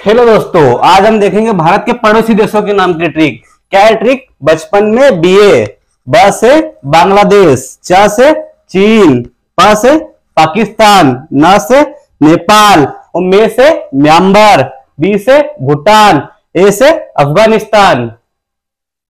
Hello दोस्तों, आज हम देखेंगे भारत के पड़ोसी देशों के नाम की ट्रिक। क्या है ट्रिक? बचपन में बीए। ब से बांग्लादेश, च से चीन, प से पाकिस्तान, न से नेपाल और मे से म्यांमार, बी से भूटान, ए से अफगानिस्तान।